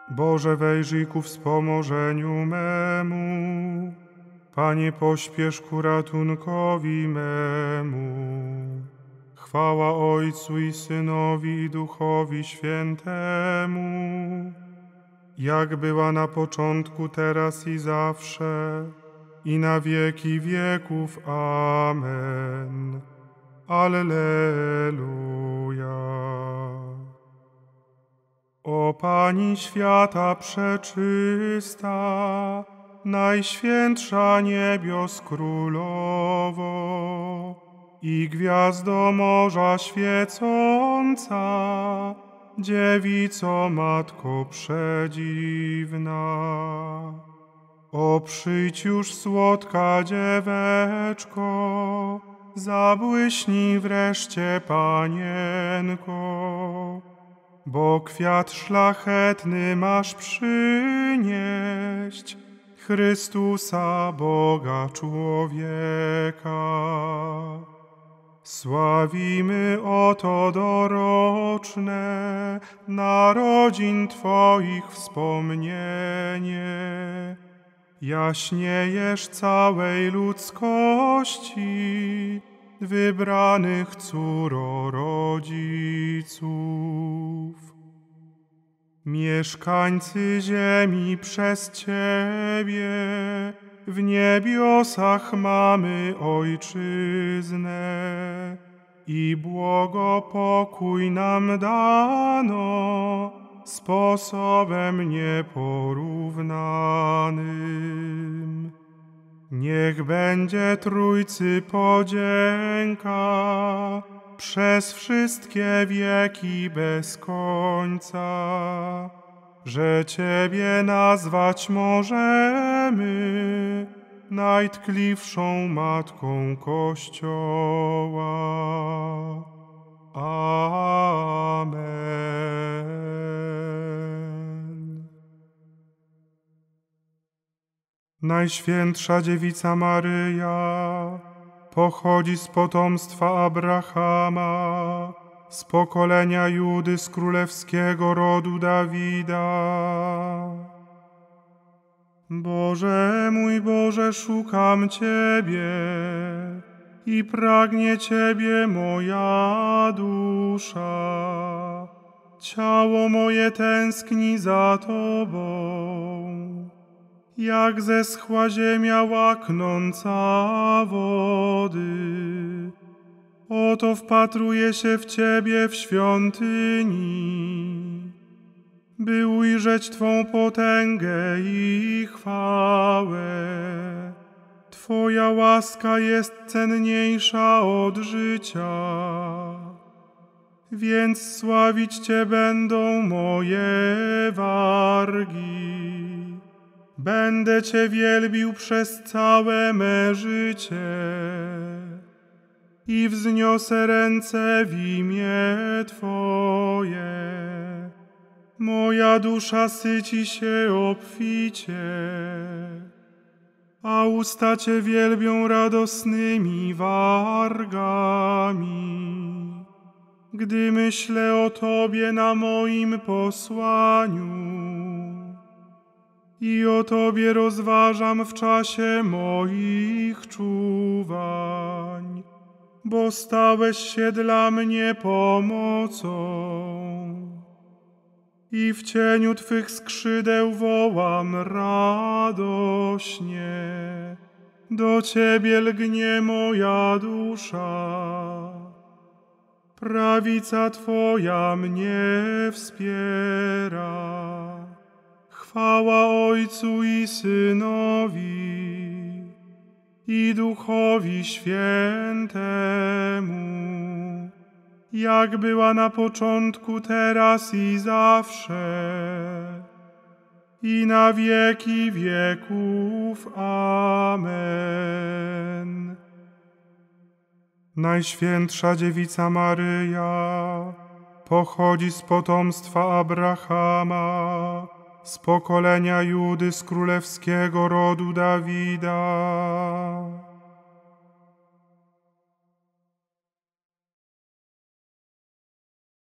Boże, wejrzyj ku wspomożeniu memu. Panie, pośpiesz ku ratunkowi memu. Chwała Ojcu i Synowi i Duchowi Świętemu, jak była na początku, teraz i zawsze, i na wieki wieków. Amen. Alleluja. O Pani świata przeczysta, Najświętsza niebios królowo i gwiazdo morza świecąca, Dziewico Matko przedziwna. O przyjdź już, słodka dzieweczko, zabłyśnij wreszcie, Panienko, bo kwiat szlachetny masz przynieść, Chrystusa, Boga człowieka. Sławimy oto doroczne narodzin Twoich wspomnienie. Jaśniejesz całej ludzkości, wybranych córorodziców. Mieszkańcy ziemi przez Ciebie w niebiosach mamy ojczyznę i błogopokój nam dano sposobem nieporównanym. Niech będzie Trójcy podzięka przez wszystkie wieki bez końca, że Ciebie nazwać możemy najtkliwszą Matką Kościoła. Amen. Najświętsza Dziewica Maryja pochodzi z potomstwa Abrahama, z pokolenia Judy, z królewskiego rodu Dawida. Boże mój Boże, szukam Ciebie i pragnie Ciebie moja dusza. Ciało moje tęskni za Tobą, jak zeschła ziemia łaknąca wody. Oto wpatruję się w Ciebie w świątyni, by ujrzeć Twą potęgę i chwałę. Twoja łaska jest cenniejsza od życia, więc sławić Cię będą moje wargi. Będę Cię wielbił przez całe me życie i wzniosę ręce w imię Twoje. Moja dusza syci się obficie, a usta Cię wielbią radosnymi wargami. Gdy myślę o Tobie na moim posłaniu i o Tobie rozważam w czasie moich czuwań, bo stałeś się dla mnie pomocą i w cieniu Twych skrzydeł wołam radośnie. Do Ciebie lgnie moja dusza, prawica Twoja mnie wspiera. Chwała Ojcu i Synowi i Duchowi Świętemu, jak była na początku, teraz i zawsze, i na wieki wieków. Amen. Najświętsza Dziewica Maryja pochodzi z potomstwa Abrahama, z pokolenia Judy, z królewskiego rodu Dawida.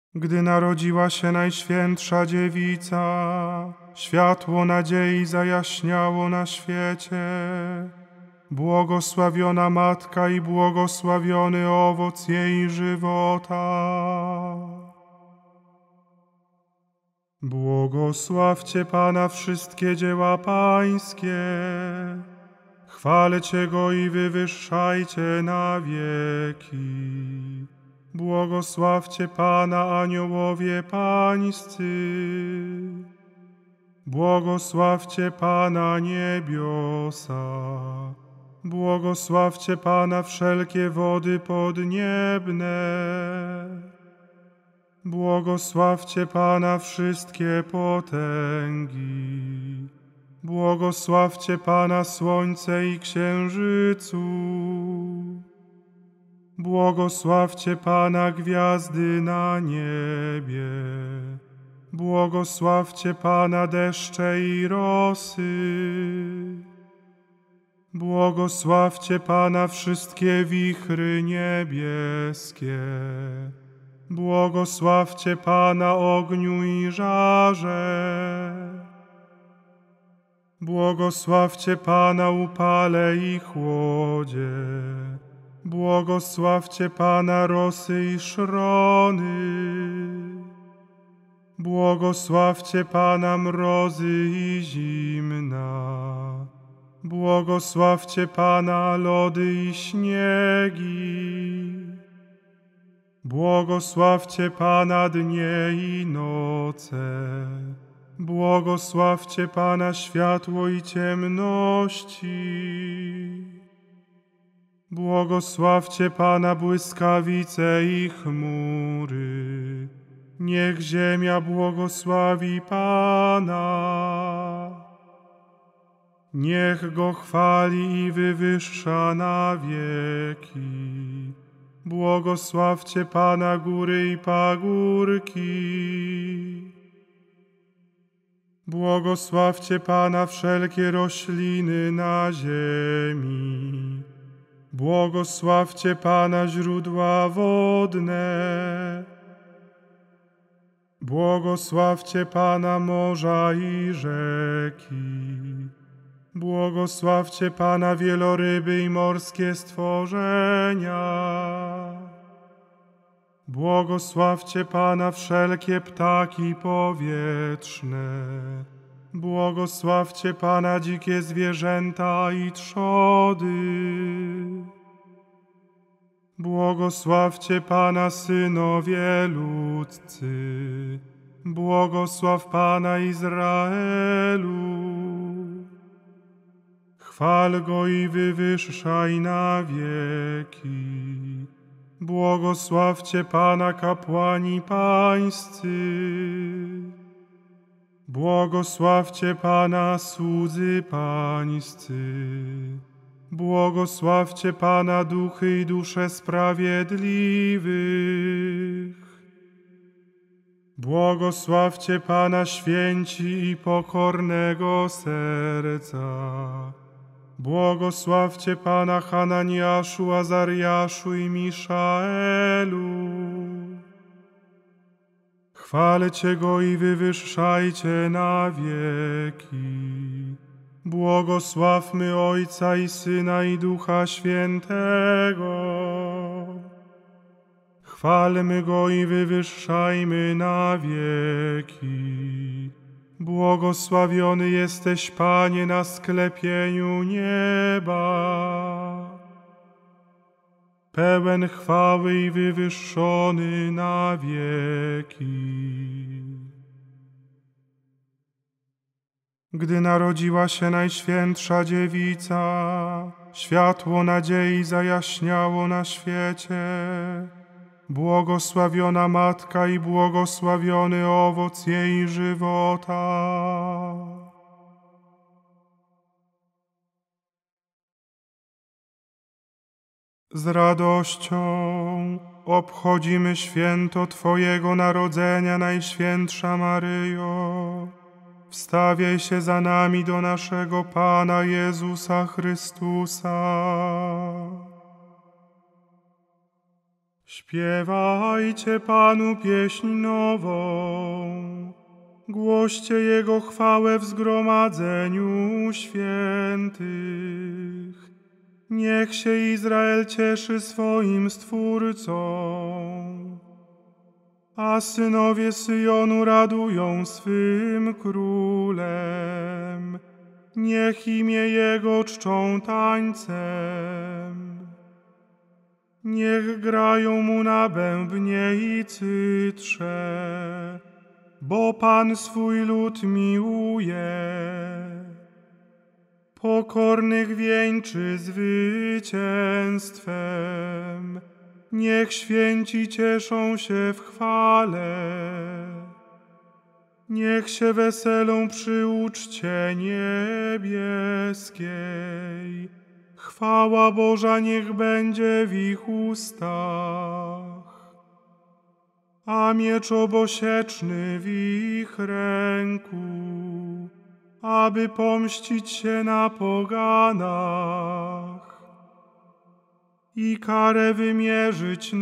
Gdy narodziła się Najświętsza Dziewica, światło nadziei zajaśniało na świecie. Błogosławiona Matka i błogosławiony owoc jej żywota. Błogosławcie Pana wszystkie dzieła Pańskie, chwalcie Go i wywyższajcie na wieki. Błogosławcie Pana aniołowie pańscy, błogosławcie Pana niebiosa, błogosławcie Pana wszelkie wody podniebne, błogosławcie Pana wszystkie potęgi, błogosławcie Pana słońce i księżycu, błogosławcie Pana gwiazdy na niebie, błogosławcie Pana deszcze i rosy, błogosławcie Pana wszystkie wichry niebieskie, błogosławcie Pana ogniu i żarze, błogosławcie Pana upale i chłodzie, błogosławcie Pana rosy i szrony, błogosławcie Pana mrozy i zimna, błogosławcie Pana lody i śniegi, błogosławcie Pana dnie i noce, błogosławcie Pana światło i ciemności, błogosławcie Pana błyskawice i chmury, niech ziemia błogosławi Pana. Niech Go chwali i wywyższa na wieki. Błogosławcie Pana góry i pagórki. Błogosławcie Pana wszelkie rośliny na ziemi. Błogosławcie Pana źródła wodne. Błogosławcie Pana morza i rzeki. Błogosławcie Pana wieloryby i morskie stworzenia. Błogosławcie Pana wszelkie ptaki powietrzne. Błogosławcie Pana dzikie zwierzęta i trzody. Błogosławcie Pana synowie ludzcy. Błogosław Pana Izraelu. Chwal Go i wywyższaj na wieki. Błogosławcie Pana kapłani pańscy. Błogosławcie Pana słudzy pańscy. Błogosławcie Pana duchy i dusze sprawiedliwych. Błogosławcie Pana święci i pokornego serca. Błogosławcie Pana Hananiaszu, Azariaszu i Miszaelu. Chwalcie Go i wywyższajcie na wieki. Błogosławmy Ojca i Syna i Ducha Świętego. Chwalmy Go i wywyższajmy na wieki. Błogosławiony jesteś, Panie, na sklepieniu nieba. Pełen chwały i wywyższony na wieki. Gdy narodziła się Najświętsza Dziewica, światło nadziei zajaśniało na świecie. Błogosławiona Matka i błogosławiony owoc jej żywota. Z radością obchodzimy święto Twojego narodzenia, Najświętsza Maryjo. Wstawiaj się za nami do naszego Pana Jezusa Chrystusa. Śpiewajcie Panu pieśń nową, głoście Jego chwałę w zgromadzeniu świętych. Niech się Izrael cieszy swoim Stwórcą, a synowie Syjonu radują swym Królem. Niech imię Jego czczą tańcem. Niech grają Mu na bębnie i cytrze, bo Pan swój lud miłuje. Pokornych wieńczy zwycięstwem, niech święci cieszą się w chwale. Niech się weselą przy uczcie niebieskiej, chwała Boża niech będzie w ich ustach, a miecz obosieczny w ich ręku, aby pomścić się na poganach i karę wymierzyć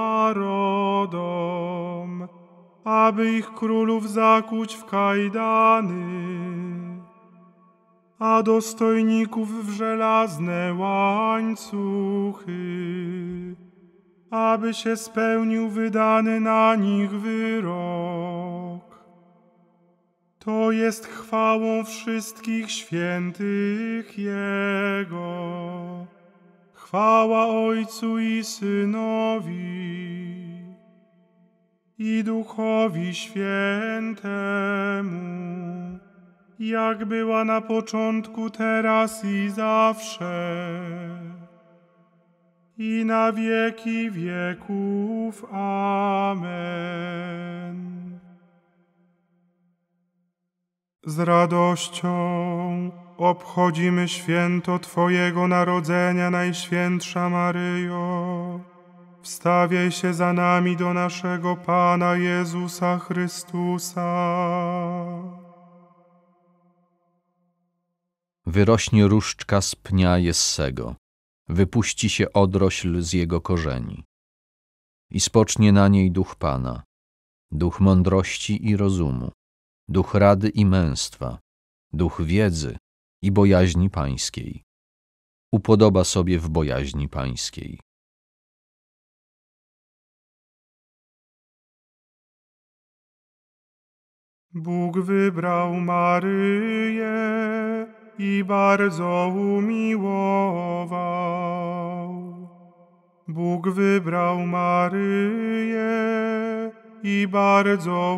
narodom, aby ich królów zakuć w kajdany, a dostojników w żelazne łańcuchy, aby się spełnił wydany na nich wyrok. To jest chwałą wszystkich świętych Jego. Chwała Ojcu i Synowi, i Duchowi Świętemu, jak była na początku, teraz i zawsze, i na wieki wieków. Amen. Z radością obchodzimy święto Twojego narodzenia, Najświętsza Maryjo. Wstawiaj się za nami do naszego Pana Jezusa Chrystusa. Wyrośnie różdżka z pnia Jessego, wypuści się odrośl z jego korzeni. I spocznie na niej duch Pana, duch mądrości i rozumu, duch rady i męstwa, duch wiedzy i bojaźni pańskiej. Upodoba sobie w bojaźni pańskiej. Bóg wybrał Maryję i bardzo umiłował. Bóg wybrał Maryję i bardzo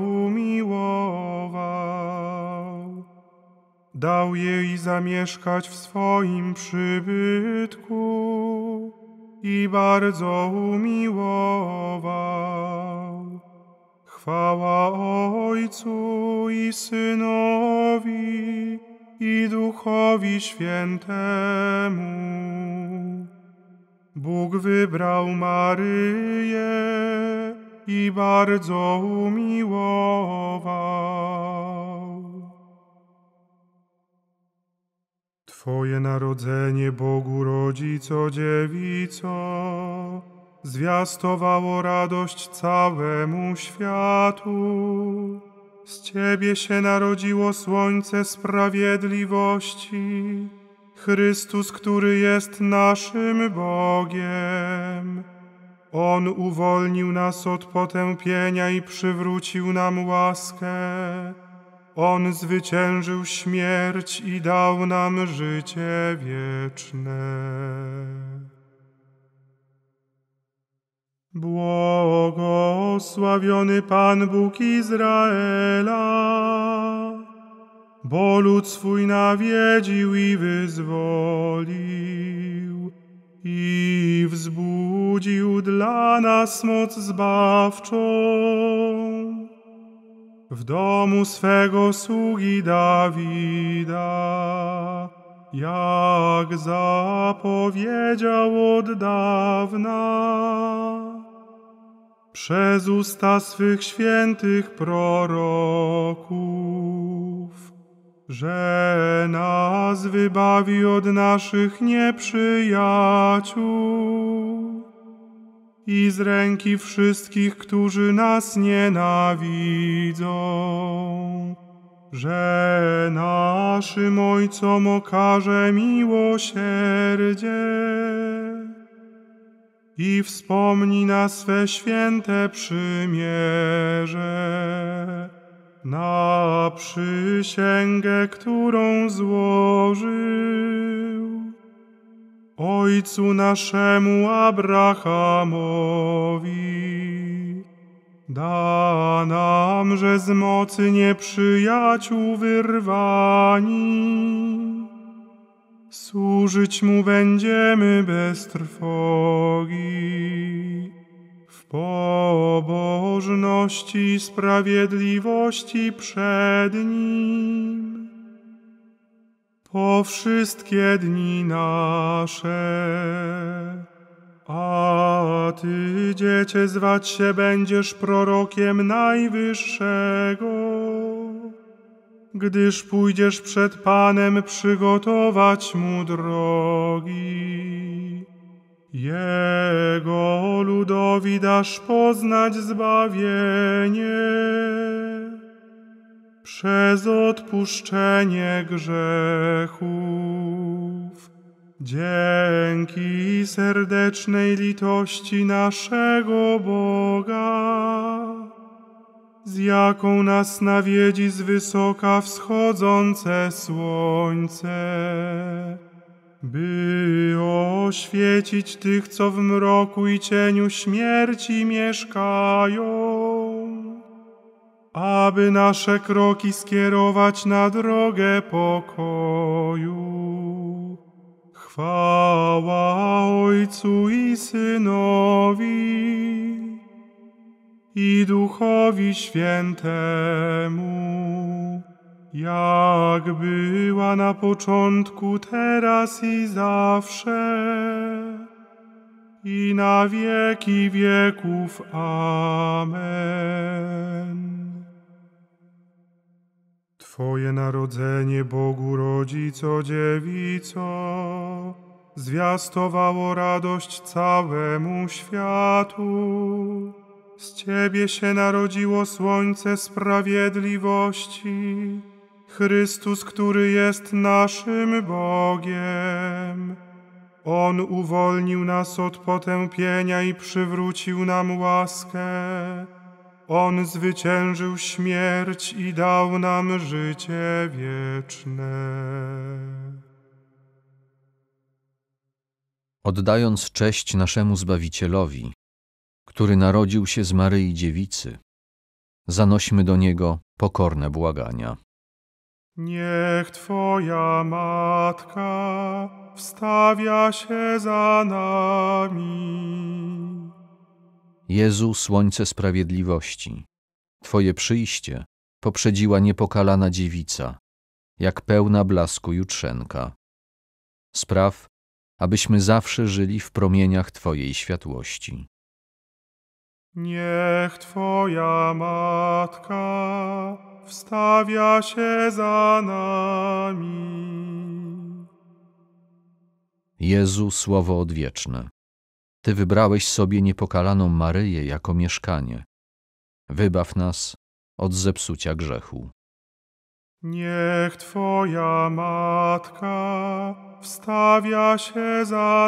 umiłował. Dał jej zamieszkać w swoim przybytku i bardzo umiłował. Chwała Ojcu i Synowi i Duchowi Świętemu. Bóg wybrał Maryję i bardzo umiłował. Twoje narodzenie, Bogu Rodzico Dziewico, zwiastowało radość całemu światu. Z Ciebie się narodziło słońce sprawiedliwości, Chrystus, który jest naszym Bogiem. On uwolnił nas od potępienia i przywrócił nam łaskę. On zwyciężył śmierć i dał nam życie wieczne. Błogosławiony Pan Bóg Izraela, bo lud swój nawiedził i wyzwolił i wzbudził dla nas moc zbawczą. W domu swego sługi Dawida, jak zapowiedział od dawna, przez usta swych świętych proroków, że nas wybawi od naszych nieprzyjaciół i z ręki wszystkich, którzy nas nienawidzą, że naszym Ojcom okaże miłosierdzie i wspomni na swe święte przymierze, na przysięgę, którą złożył Ojcu naszemu Abrahamowi. Da nam, że z mocy nieprzyjaciół wyrwani, służyć Mu będziemy bez trwogi, w pobożności i sprawiedliwości przed Nim, po wszystkie dni nasze. A Ty, Dziecię, zwać się będziesz prorokiem Najwyższego, gdyż pójdziesz przed Panem przygotować Mu drogi. Jego ludowi dasz poznać zbawienie przez odpuszczenie grzechów, dzięki serdecznej litości naszego Boga, z jaką nas nawiedzi z wysoka wschodzące słońce, by oświecić tych, co w mroku i cieniu śmierci mieszkają, aby nasze kroki skierować na drogę pokoju. Chwała Ojcu i Synowi i Duchowi Świętemu, jak była na początku, teraz i zawsze, i na wieki wieków. Amen. Twoje narodzenie, Bogu Rodzico Dziewico, zwiastowało radość całemu światu. Z Ciebie się narodziło słońce sprawiedliwości, Chrystus, który jest naszym Bogiem. On uwolnił nas od potępienia i przywrócił nam łaskę. On zwyciężył śmierć i dał nam życie wieczne. Oddając cześć naszemu Zbawicielowi, który narodził się z Maryi Dziewicy, zanośmy do Niego pokorne błagania. Niech Twoja Matka wstawia się za nami. Jezu, słońce sprawiedliwości, Twoje przyjście poprzedziła niepokalana dziewica, jak pełna blasku jutrzenka. Spraw, abyśmy zawsze żyli w promieniach Twojej światłości. Niech Twoja Matka wstawia się za nami. Jezu, Słowo odwieczne, Ty wybrałeś sobie niepokalaną Maryję jako mieszkanie. Wybaw nas od zepsucia grzechu. Niech Twoja Matka wstawia się za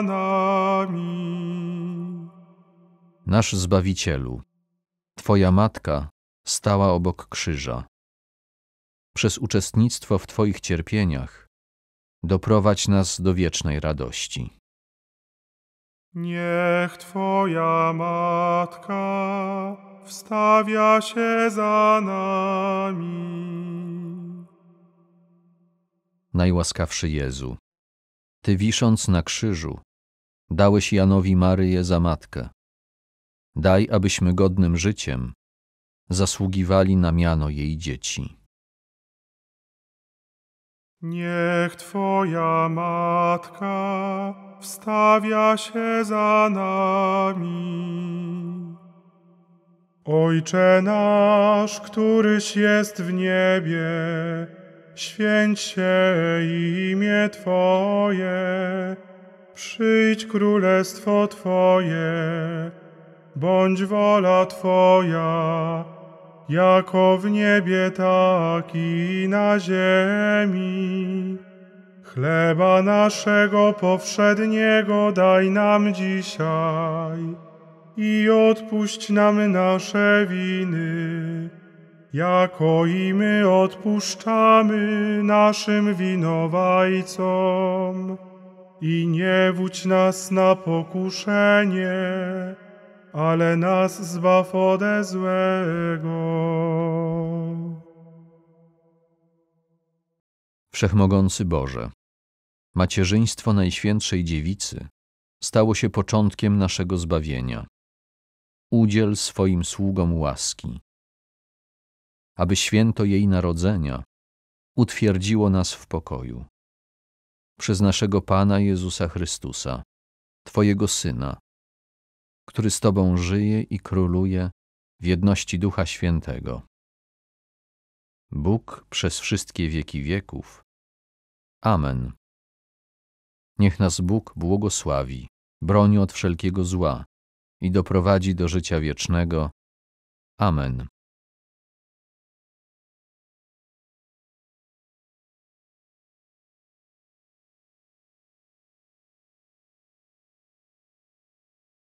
nami. Nasz Zbawicielu, Twoja Matka stała obok krzyża. Przez uczestnictwo w Twoich cierpieniach doprowadź nas do wiecznej radości. Niech Twoja Matka wstawia się za nami. Najłaskawszy Jezu, Ty wisząc na krzyżu, dałeś Janowi Maryję za matkę. Daj, abyśmy godnym życiem zasługiwali na miano jej dzieci. Niech Twoja Matka wstawia się za nami. Ojcze nasz, któryś jest w niebie, święć się imię Twoje, przyjdź królestwo Twoje, bądź wola Twoja, jako w niebie, tak i na ziemi. Chleba naszego powszedniego daj nam dzisiaj i odpuść nam nasze winy, jako i my odpuszczamy naszym winowajcom. I nie wódź nas na pokuszenie, ale nas zbaw ode złego. Wszechmogący Boże, macierzyństwo Najświętszej Dziewicy stało się początkiem naszego zbawienia. Udziel swoim sługom łaski, aby święto jej narodzenia utwierdziło nas w pokoju. Przez naszego Pana Jezusa Chrystusa, Twojego Syna, który z Tobą żyje i króluje w jedności Ducha Świętego. Bóg przez wszystkie wieki wieków. Amen. Niech nas Bóg błogosławi, broni od wszelkiego zła i doprowadzi do życia wiecznego. Amen.